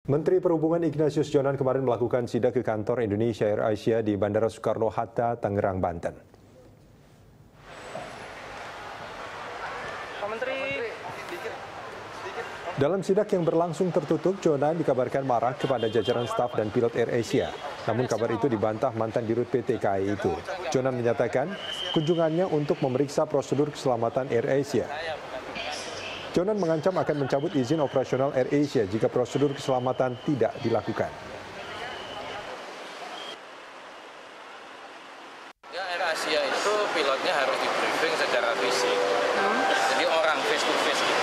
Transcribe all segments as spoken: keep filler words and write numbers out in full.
Menteri Perhubungan Ignatius Jonan kemarin melakukan sidak ke kantor Indonesia Air Asia di Bandara Soekarno-Hatta, Tangerang, Banten. Dalam sidak yang berlangsung tertutup, Jonan dikabarkan marah kepada jajaran staf dan pilot Air Asia. Namun kabar itu dibantah mantan dirut P T K A I itu. Jonan menyatakan kunjungannya untuk memeriksa prosedur keselamatan Air Asia. Jonan mengancam akan mencabut izin operasional Air Asia jika prosedur keselamatan tidak dilakukan. Ya, Air Asia itu pilotnya harus di briefing secara fisik. Hmm? Jadi orang face to face gitu.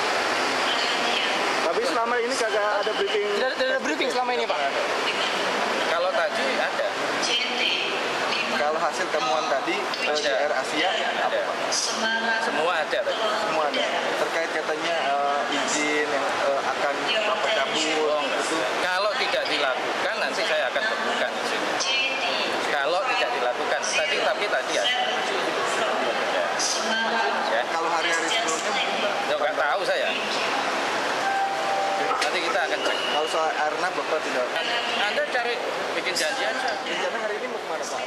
Tapi selama ini kagak ada briefing. Tidak ada briefing selama ini, Pak. Kalau tadi ada. Kalau hasil temuan tadi ada. Di Air Asia ada. apa, Pak? Semua ada tadi. Semua ada. Terkait katanya uh, izin yang uh, akan apa cabut. Oh, gitu. Kalau tidak dilakukan nanti saya akan temukan di sini. Kalau tidak dilakukan tadi tapi tadi ya. Ya. Ya. Kalau hari-hari sebelumnya Ya, nggak tahu saya. Nanti kita akan cek. kalau soal airnav Bapak tidak. Anda cari bikin janji aja. Rencana hari ini mau kemana, Pak?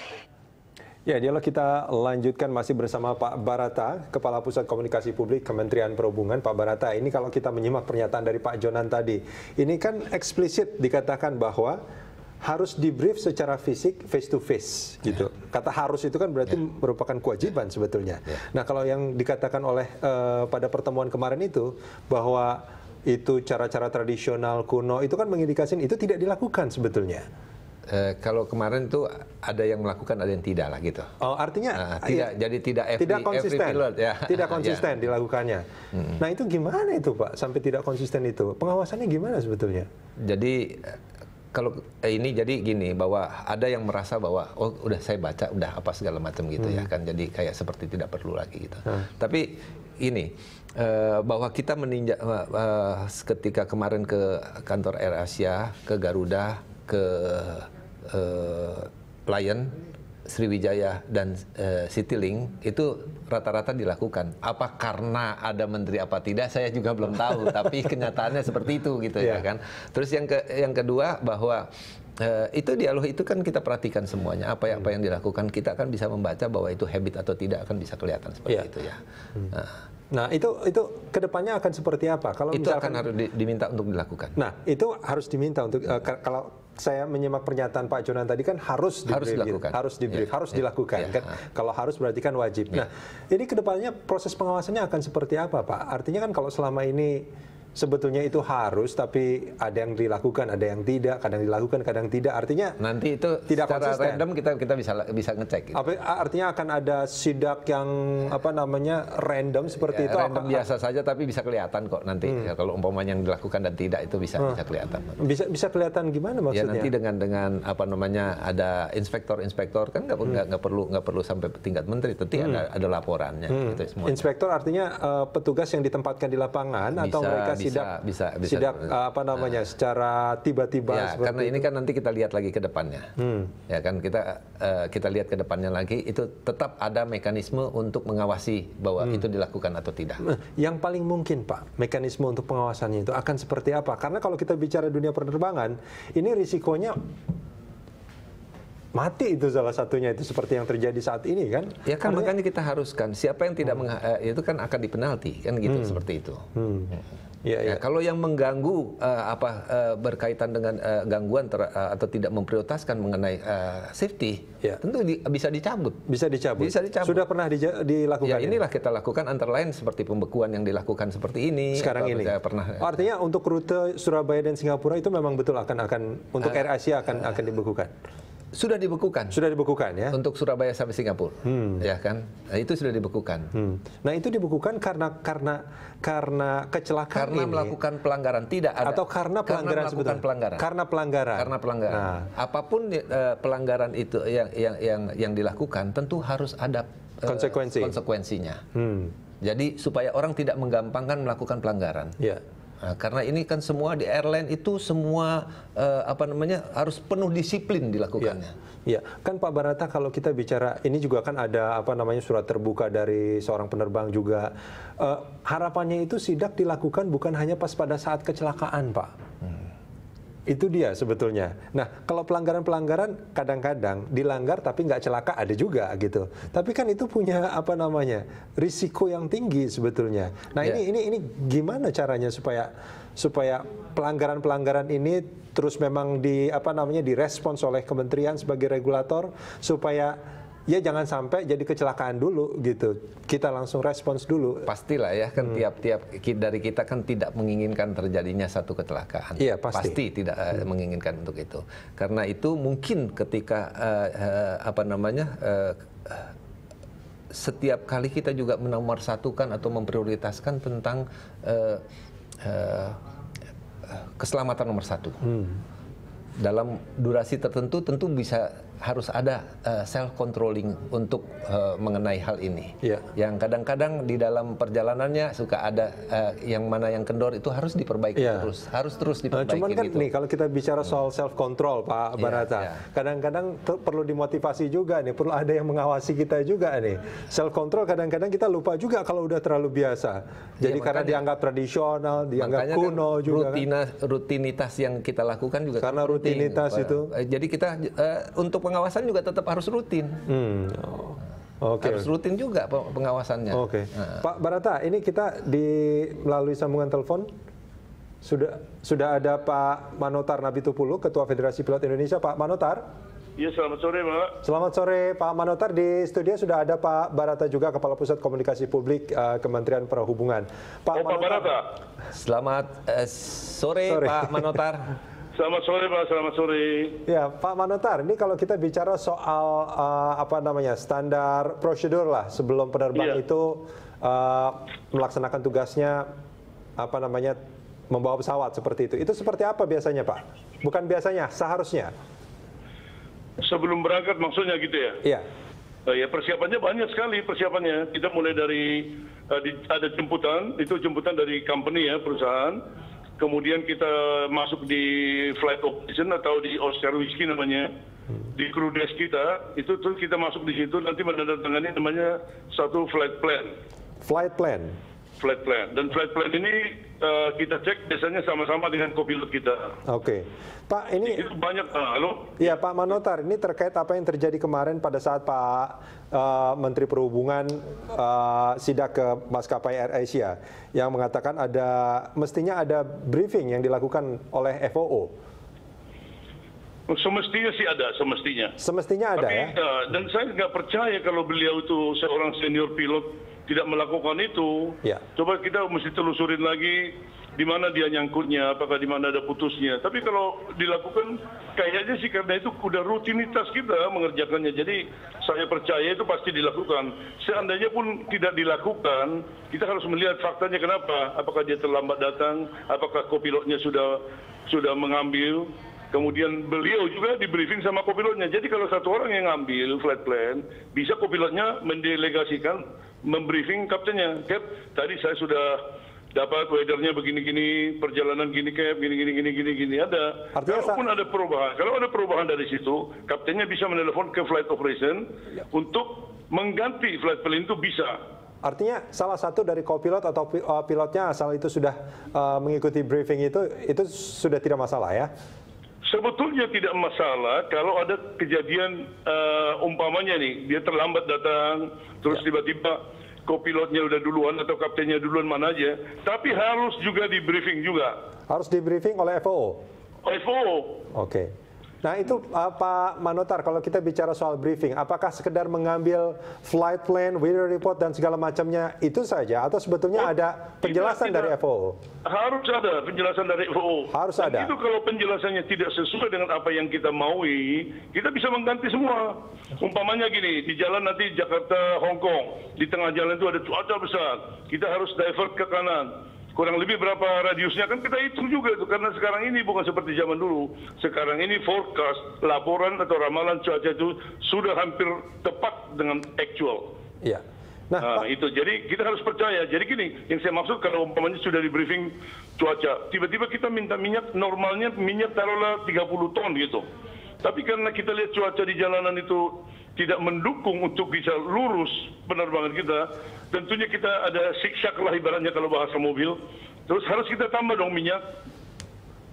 Ya, dialog kita lanjutkan masih bersama Pak Barata, Kepala Pusat Komunikasi Publik Kementerian Perhubungan. Pak Barata, ini kalau kita menyimak pernyataan dari Pak Jonan tadi, ini kan eksplisit dikatakan bahwa harus di-brief secara fisik, face to face, gitu. Ya. Kata harus itu kan berarti ya. merupakan kewajiban sebetulnya. Ya. Nah, kalau yang dikatakan oleh uh, pada pertemuan kemarin itu bahwa itu cara-cara tradisional kuno itu kan mengindikasikan itu tidak dilakukan sebetulnya. Uh, kalau kemarin itu ada yang melakukan, ada yang tidak lah gitu. Oh, artinya uh, tidak, ya, jadi tidak every, tidak konsisten, every pilot, ya. tidak konsisten ya. dilakukannya. Hmm. Nah itu gimana itu Pak sampai tidak konsisten itu? Pengawasannya gimana sebetulnya? Jadi kalau eh, ini jadi gini bahwa ada yang merasa bahwa oh udah saya baca udah apa segala macam gitu hmm. ya kan, jadi kayak seperti tidak perlu lagi gitu. Hmm. Tapi ini uh, bahwa kita meninjak uh, uh, ketika kemarin ke kantor Air Asia, ke Garuda, ke uh, Lion, Sriwijaya dan uh, Citylink itu rata-rata dilakukan. Apa karena ada menteri apa tidak saya juga belum tahu, tapi kenyataannya seperti itu gitu yeah. ya kan. Terus yang ke yang kedua bahwa uh, itu dialog itu kan kita perhatikan semuanya apa yang apa yang dilakukan, kita akan bisa membaca bahwa itu habit atau tidak akan bisa kelihatan seperti yeah. itu ya. Hmm. Nah, Nah itu itu kedepannya akan seperti apa? Kalau itu misalkan, akan harus di, diminta untuk dilakukan. Nah itu harus diminta untuk uh, kalau saya menyimak pernyataan Pak Jonan tadi kan harus di harus brief, dilakukan, harus di brief, ya, harus ya, dilakukan ya, kan. ya. Kalau harus berarti kan wajib. Ya. Nah ini kedepannya proses pengawasannya akan seperti apa Pak? Artinya kan kalau selama ini sebetulnya itu harus, tapi ada yang dilakukan, ada yang tidak, kadang dilakukan, kadang tidak. Artinya nanti itu tidak secara konsisten. random kita kita bisa bisa ngecek. Gitu. Apa, artinya akan ada sidak yang apa namanya random seperti ya, itu. Random apa, biasa saja, tapi bisa kelihatan kok nanti hmm. ya, kalau umpamanya yang dilakukan dan tidak itu bisa hmm. bisa kelihatan. Bisa bisa kelihatan gimana maksudnya? Ya nanti dengan dengan apa namanya ada inspektor-inspektor kan nggak hmm. nggak perlu nggak perlu sampai tingkat menteri, tentu hmm. ada ada laporannya. Hmm. Gitu, semuanya. Inspektor artinya uh, petugas yang ditempatkan di lapangan bisa, atau mereka bisa, sidak bisa, bisa, sidak uh, apa namanya uh, secara tiba-tiba ya, seperti karena itu. ini kan nanti kita lihat lagi ke depannya. Hmm. Ya kan kita uh, kita lihat ke depannya lagi itu tetap ada mekanisme untuk mengawasi bahwa hmm. itu dilakukan atau tidak. Yang paling mungkin Pak, mekanisme untuk pengawasannya itu akan seperti apa? Karena kalau kita bicara dunia penerbangan, ini risikonya mati itu salah satunya, itu seperti yang terjadi saat ini kan? Ya kan Artinya, makanya kita haruskan siapa yang tidak hmm. mengha- itu kan akan dipenalti kan gitu hmm. seperti itu. Hmm. Ya, ya. Ya, kalau yang mengganggu uh, apa uh, berkaitan dengan uh, gangguan ter, uh, atau tidak memprioritaskan mengenai uh, safety, ya. tentu di, bisa dicabut. Bisa dicabut. Bisa dicabut. Sudah pernah di, dilakukan. Ya inilah ini? Kita lakukan antara lain seperti pembekuan yang dilakukan seperti ini. Sekarang ini. Pernah. Oh, artinya untuk rute Surabaya dan Singapura itu memang betul akan akan untuk uh, Air Asia akan uh, akan dibekukan. Sudah dibekukan. Sudah dibekukan ya. Untuk Surabaya sampai Singapura, hmm. ya kan? Nah, itu sudah dibekukan. Hmm. Nah itu dibekukan karena karena karena kecelakaan karena ini. melakukan pelanggaran tidak ada. Atau karena pelanggaran karena melakukan pelanggaran. Karena pelanggaran. Karena pelanggaran. Nah. Apapun uh, pelanggaran itu yang yang yang yang dilakukan tentu harus ada uh, konsekuensi. konsekuensinya. Hmm. Jadi supaya orang tidak menggampangkan melakukan pelanggaran. Ya. Nah, karena ini kan semua di airline itu semua uh, apa namanya harus penuh disiplin dilakukannya. Ya, kan Pak Barata kalau kita bicara ini juga kan ada apa namanya surat terbuka dari seorang penerbang juga. Uh, harapannya itu sidak dilakukan bukan hanya pas pada saat kecelakaan, Pak. Hmm. Itu dia sebetulnya. Nah, kalau pelanggaran-pelanggaran kadang-kadang dilanggar tapi nggak celaka ada juga gitu. Tapi kan itu punya apa namanya risiko yang tinggi sebetulnya. Nah Ya. ini ini ini gimana caranya supaya supaya pelanggaran-pelanggaran ini terus memang di apa namanya direspons oleh kementerian sebagai regulator supaya ya jangan sampai jadi kecelakaan dulu gitu. Kita langsung respons dulu. Pastilah ya kan tiap-tiap ki- dari kita kan tidak menginginkan terjadinya satu kecelakaan. Iya, pasti. tidak eh, menginginkan untuk itu. Karena itu mungkin ketika eh, eh, apa namanya eh, eh, setiap kali kita juga menomorsatukan atau memprioritaskan tentang eh, eh, keselamatan nomor satu. Dalam durasi tertentu tentu bisa harus ada uh, self controlling untuk uh, mengenai hal ini. Iya. Yang kadang-kadang di dalam perjalanannya suka ada uh, yang mana yang kendor itu harus diperbaiki Iya. terus, harus terus Nah, diperbaiki. cuman kan gitu. nih kalau kita bicara soal self control Pak Iya, Barata, iya. kadang-kadang tuh perlu dimotivasi juga nih, perlu ada yang mengawasi kita juga nih. Self control kadang-kadang kita lupa juga kalau udah terlalu biasa. Jadi Iya, karena makanya- dianggap tradisional, dianggap Makanya kuno kan juga kan. rutina, rutinitas yang kita lakukan juga Karena rutin. rutinitas Eh, itu. eh, Jadi kita eh, untuk pengawasan juga tetap harus rutin. Hmm. oh, Oke. Harus rutin juga pe- pengawasannya. Oke. Nah. Pak Barata, ini kita di melalui sambungan telepon sudah sudah ada Pak Manotar Nabitupulu, Ketua Federasi Pilot Indonesia. Pak Manotar. Iya, selamat sore, Pak. Selamat sore, Pak Manotar. Di studio sudah ada Pak Barata juga, Kepala Pusat Komunikasi Publik uh, Kementerian Perhubungan. Oh, Pak Barata. Selamat eh, sore, Sore. Pak Manotar. Selamat sore, Pak. Selamat sore. Ya, Pak Manotar, ini kalau kita bicara soal uh, apa namanya standar prosedur lah sebelum penerbang Iya. itu uh, melaksanakan tugasnya apa namanya membawa pesawat seperti itu. Itu seperti apa biasanya, Pak? Bukan biasanya, seharusnya. Sebelum berangkat maksudnya gitu ya? Iya. Uh, ya persiapannya banyak sekali persiapannya. Kita mulai dari uh, di, ada jemputan, itu jemputan dari company ya, perusahaan. Kemudian kita masuk di flight operation atau di Oscar Whiskey namanya, di crew desk kita, itu tuh kita masuk di situ nanti menandatangani namanya satu flight plan, Flight plan. flight plan. Dan flight plan ini uh, kita cek biasanya sama-sama dengan kopilot kita. Oke. Pak, ini Itu banyak, uh, halo? ya Pak Manotar, ini terkait apa yang terjadi kemarin pada saat Pak uh, Menteri Perhubungan uh, sidak ke maskapai AirAsia yang mengatakan ada mestinya ada briefing yang dilakukan oleh F O O. Semestinya sih ada, semestinya. Semestinya ada Tapi, ya. uh, dan saya nggak percaya kalau beliau itu seorang senior pilot tidak melakukan itu. Ya. Coba kita mesti telusurin lagi di mana dia nyangkutnya, apakah di mana ada putusnya. Tapi kalau dilakukan, kayaknya sih karena itu udah rutinitas kita mengerjakannya. Jadi saya percaya itu pasti dilakukan. Seandainya pun tidak dilakukan, kita harus melihat faktanya kenapa. Apakah dia terlambat datang, apakah kopilotnya sudah sudah mengambil. Kemudian beliau juga di briefing sama kopilotnya. Jadi kalau satu orang yang ngambil flight plan, bisa kopilotnya mendelegasikan, membriefing kaptennya. Cap, tadi saya sudah dapat weathernya begini-gini, perjalanan gini, Cap, gini-gini, gini-gini, gini. Ada. Artinya Kalaupun ada perubahan, kalau ada perubahan dari situ, kaptennya bisa menelepon ke flight operation untuk mengganti flight plan itu bisa. Artinya salah satu dari kopilot atau pi- uh, pilotnya asal itu sudah uh, mengikuti briefing itu, itu sudah tidak masalah ya? Sebetulnya tidak masalah kalau ada kejadian uh, umpamanya nih, dia terlambat datang, terus tiba-tiba kopilotnya udah duluan atau kaptennya duluan mana aja, tapi harus juga di briefing juga. Harus di briefing oleh F O O? F O O. Oke. Nah itu uh, Pak Manotar, kalau kita bicara soal briefing, apakah sekedar mengambil flight plan, weather report dan segala macamnya itu saja, atau sebetulnya Oh, ada penjelasan tidak, dari tidak. F O O? Harus ada penjelasan dari F O O. Harus Dan ada. itu kalau penjelasannya tidak sesuai dengan apa yang kita maui, kita bisa mengganti semua. Umpamanya gini, di jalan nanti Jakarta Hong Kong, di tengah jalan itu ada cuaca besar, kita harus divert ke kanan. Kurang lebih berapa radiusnya kan kita hitung juga itu, karena sekarang ini bukan seperti zaman dulu. Sekarang ini forecast, laporan atau ramalan cuaca itu sudah hampir tepat dengan actual. Iya. Nah, Nah, Pak, itu jadi kita harus percaya. Jadi gini, yang saya maksud kalau umpamanya sudah di briefing cuaca, tiba-tiba kita minta minyak, normalnya minyak taruhlah tiga puluh ton gitu. Tapi karena kita lihat cuaca di jalanan itu tidak mendukung untuk bisa lurus penerbangan kita, tentunya kita ada siksak lah ibaratnya kalau bahasa mobil. Terus harus kita tambah dong minyak.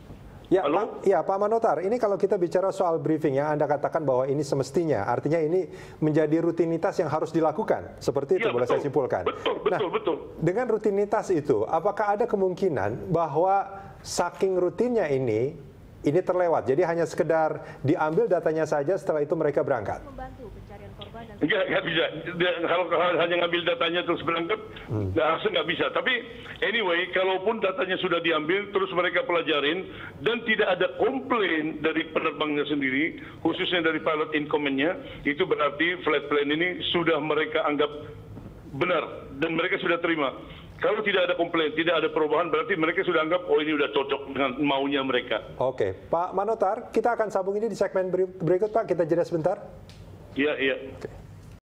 Ya, Halo? Pak, ya, Pak Manotar, ini kalau kita bicara soal briefing yang Anda katakan bahwa ini semestinya, artinya ini menjadi rutinitas yang harus dilakukan. Seperti itu Ya, boleh betul. saya simpulkan. Betul, betul, nah, betul. Dengan rutinitas itu, apakah ada kemungkinan bahwa saking rutinnya ini, ini terlewat? Jadi hanya sekedar diambil datanya saja, setelah itu mereka berangkat? Membantu pencarian korban dan Enggak, enggak bisa. Dia- Kalau kalau hanya ngambil datanya terus berangkat, nggak hmm. nggak bisa. Tapi anyway, kalaupun datanya sudah diambil, terus mereka pelajarin, dan tidak ada komplain dari penerbangnya sendiri, khususnya dari pilot in command-nya, itu berarti flight plan ini sudah mereka anggap benar, dan mereka sudah terima. Kalau tidak ada komplain, tidak ada perubahan, berarti mereka sudah anggap, oh ini sudah cocok dengan maunya mereka. Oke, Pak Manotar, kita akan sambung ini di segmen beri- berikut, Pak. Kita jeda sebentar. Iya, iya. Oke.